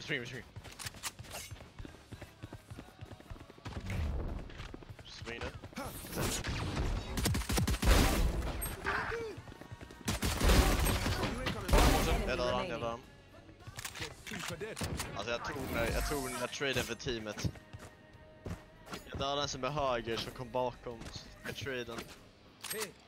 Spring. Spring nu. Jag dödar han. Alltså jag tog den där traden för teamet. Jag dödade den som är höger som kom bakom traden.